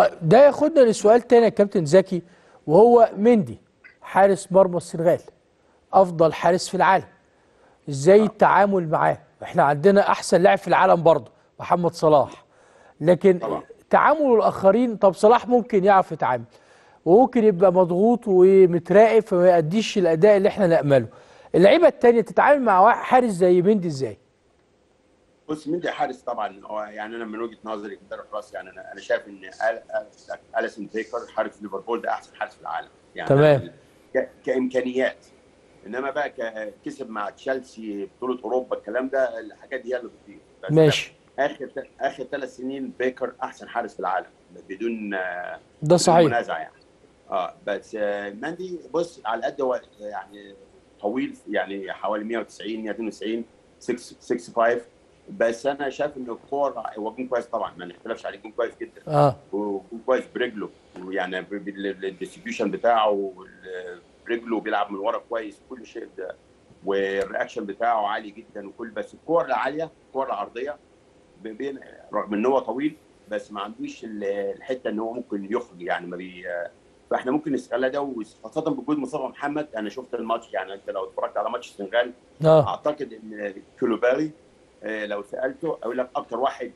ده ياخدنا لسؤال تاني يا كابتن زكي، وهو مندي حارس مرمى السنغال، افضل حارس في العالم. ازاي اه التعامل معاه؟ احنا عندنا احسن لاعب في العالم برضه محمد صلاح، لكن طبعا. تعامل الاخرين. طب صلاح ممكن يعرف يتعامل، وممكن يبقى مضغوط ومتراقب فما يأديش الاداء اللي احنا نأمله. اللعيبه التانيه تتعامل مع حارس زي مندي ازاي؟ بص، مندي حارس طبعا. هو يعني انا من وجهه نظري كده خلاص، يعني انا شايف ان اليسون بيكر حارس ليفربول ده احسن حارس في العالم يعني تمام. كامكانيات. انما بقى كسب مع تشيلسي بطوله اوروبا، الكلام ده الحاجات دي هي اللي بتضيف. بس ماشي. اخر 3 سنين بيكر احسن حارس في العالم بدون ده بدون صحيح. منازع يعني. بس مندي بص، على قد هو يعني طويل، يعني حوالي 190 192 65. بس انا شايف ان الكور هو جون كويس طبعا، ما نختلفش عليه، جون كويس جدا اه. وجون كويس برجله، ويعني الديستريبيوشن بتاعه برجله بيلعب من ورا كويس وكل شيء ده، والرياكشن بتاعه عالي جدا وكل. بس الكور العاليه، الكور العرضيه بين، رغم ان هو طويل بس ما عندوش الحته ان هو ممكن يخرج يعني ما بي. فاحنا ممكن نستغلها ده، وخاصه بوجود مصطفى محمد. انا شفت الماتش، يعني انت لو اتفرجت على ماتش السنغال اه. اعتقد ان كولوبالي لو سالته اقول لك اكتر واحد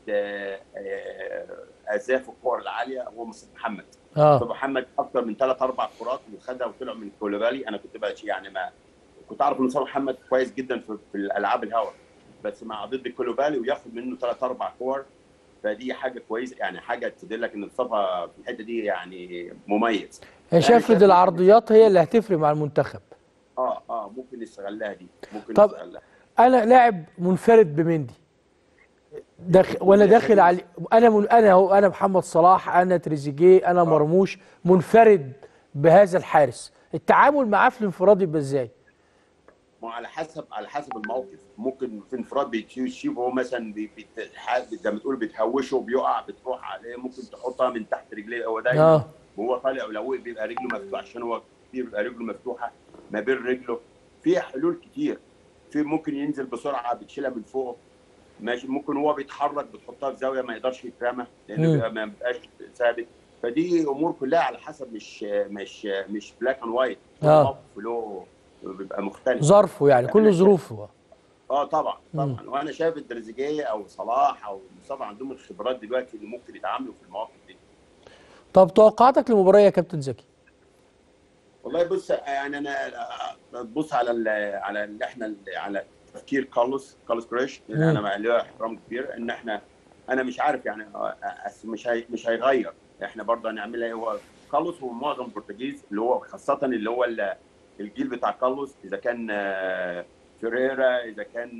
اذاه في الكور العاليه هو مصطفى محمد. اه. مصطفى محمد اكتر من 3 4 كرات وخدها وطلع من كولوبالي. انا كنت بقى يعني ما كنت اعرف ان مصطفى محمد كويس جدا في الالعاب الهواء، بس مع ضد كولوبالي وياخد منه 3 4 كور. فدي حاجه كويسه، يعني حاجه تدلك ان مصطفى في الحته دي يعني مميز. هي فانا شايف ان شايف العرضيات هي اللي هتفرق مع المنتخب. ممكن نستغلها دي، ممكن طب نستغلها. انا لاعب منفرد بمندي، بتقول وانا لي يا داخل كريم؟ على انا اهو، انا محمد صلاح، انا تريزيجيه، انا اه مرموش، منفرد بهذا الحارس. التعامل معاه في الانفراد يبقى ازاي؟ ما على حسب الموقف. ممكن في انفراد بتشوف هو مثلا زي ما تقول بتهوشه وبيقع، بتروح عليه ممكن تحطها من تحت رجليه هو دايما اه. وهو طالع، ولو وقف بيبقى رجله مفتوحه عشان هو كتير، بيبقى رجله مفتوحه ما بين رجله. في حلول كتير. في ممكن ينزل بسرعه بتشيلها من فوق، ماشي. ممكن هو بيتحرك بتحطها في زاويه ما يقدرش يترمى لانه امم. بيبقى ما بيبقاش ثابت. فدي امور كلها على حسب، مش بلاك اند وايت. كل اه. موقف له بيبقى مختلف. ظرفه يعني، كل انا شايف ظروفه. طبعا امم. طبعا، وانا شايف التريزيجيه او صلاح او مصطفى عندهم الخبرات دلوقتي اللي ممكن يتعاملوا في المواقف دي. طب توقعاتك للمباراه يا كابتن زكي؟ والله بص، يعني انا بص على على اللي احنا على تفكير كارلوس كريش، اللي امم. انا له احترام كبير ان احنا. انا مش عارف يعني مش هيغير. احنا برضه هنعملها. هو كارلوس هو معظم البرتغيز، اللي هو خاصه اللي هو الجيل بتاع كارلوس، اذا كان فيريرا، اذا كان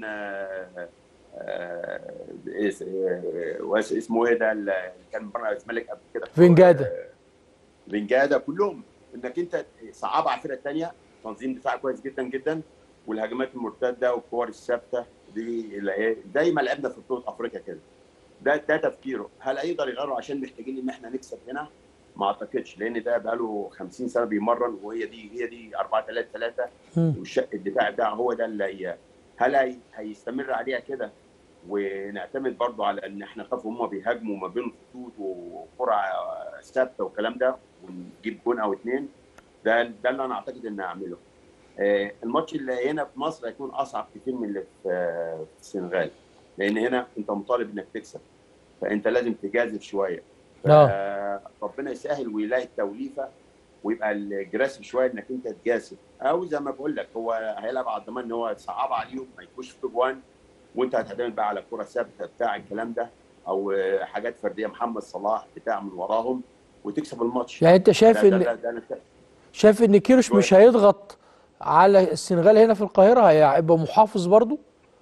اسمه ايه ده اللي كان بره الزمالك قبل كده، فينجادا. فينجادا، كلهم. انك انت صعب على الفرقه الثانيه. تنظيم دفاع كويس جدا جدا، والهجمات المرتده والكور الثابته دي اللي زي ما لعبنا في بطوله افريقيا كده. ده تفكيره. هل هيقدر يغيره عشان محتاجين ان احنا نكسب هنا؟ ما اعتقدش، لان ده بقاله 50 سنه بيمرن، وهي دي 4-3-3. امم. والشق الدفاع بتاعه هو ده اللي هل هيستمر عليها كده، ونعتمد برضو على ان احنا نخاف هم بيهاجموا ما بين الخطوط وكره ثابته والكلام ده ونجيب جون او اتنين. ده اللي انا اعتقد ان اعمله. الماتش اللي هنا في مصر هيكون اصعب كتير من اللي في السنغال، لان هنا انت مطالب انك تكسب، فانت لازم تجازف شويه. اه. فربنا يسهل ويلاقي التوليفه، ويبقى الجراسي شويه انك انت تجازف، او زي ما بقول لك هو هيلعب على الضمان ان هو صعب عليهم ما يكونش في جوان، وانت هتعتمد بقى على كره ثابته بتاع الكلام ده، او حاجات فرديه محمد صلاح بتاع من وراهم وتكسب الماتش. يعني انت ده شايف ده ان ده, ده أنا شايف ان كيروش مش شويه. هيضغط على السنغال هنا في القاهره، هيبقى محافظ برضو؟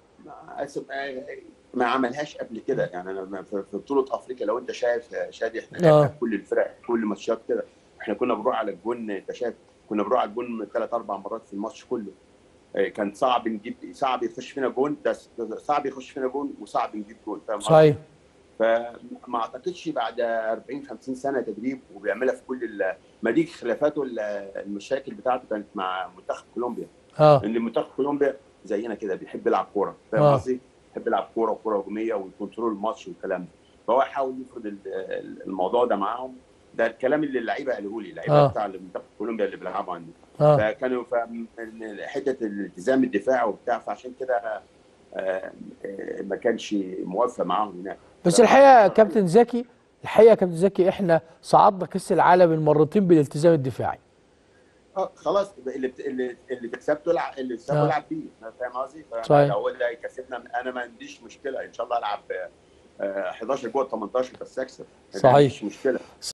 ما عملهاش قبل كده يعني. انا في بطوله افريقيا لو انت شايف شادي، احنا لعبنا اه. بكل الفرق كل ماتشات كده. احنا كنا بنروح على الجون، انت شايف كنا بنروح على الجون 3 4 مرات في الماتش كله. كان صعب يخش فينا جون، ده صعب يخش فينا جون وصعب نجيب جون، فاهم صحيح. قصدي؟ فما اعتقدش بعد 40 50 سنه تدريب وبيعملها في كل ما دي خلافاته المشاكل بتاعته كانت مع منتخب كولومبيا. اه. ان منتخب كولومبيا زينا كده بيحب يلعب كوره، فاهم اه. قصدي؟ بيحب يلعب كوره وكوره هجوميه ويكنترول الماتش والكلام ده. فهو حاول يفرض الموضوع ده معاهم، ده الكلام اللي اللعيبه قالوه لي، اللعيبه بتاع منتخب كولومبيا اللي بيلعبوا عندي. فكانوا حته الالتزام الدفاعي وبتاع، فعشان كده ما كانش موفق معاهم هناك. بس الحقيقه يا كابتن زكي، الحقيقه يا كابتن زكي احنا صعدنا كاس العالم المرتين بالالتزام الدفاعي. خلاص، اللي تكسب تلعب، اللي تكسبه العب بيه، فاهم قصدي؟ فهو اللي هيكسبنا انا ما عنديش مشكله، ان شاء الله العب 11 جوه 18 بس اكسب، ما عنديش مشكله.